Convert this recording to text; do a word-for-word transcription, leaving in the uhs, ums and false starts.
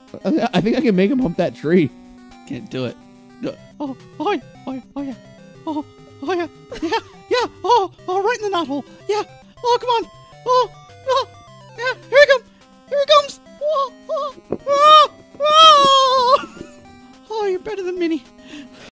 I think I can make him hump that tree. Can't do it. No. Oh, oh, yeah, oh, yeah, oh, yeah. Oh, oh, yeah, yeah, yeah. Oh, oh, right in the knot hole. Yeah. Oh, come on. Oh, oh, yeah. Here he comes. Here he comes. Oh.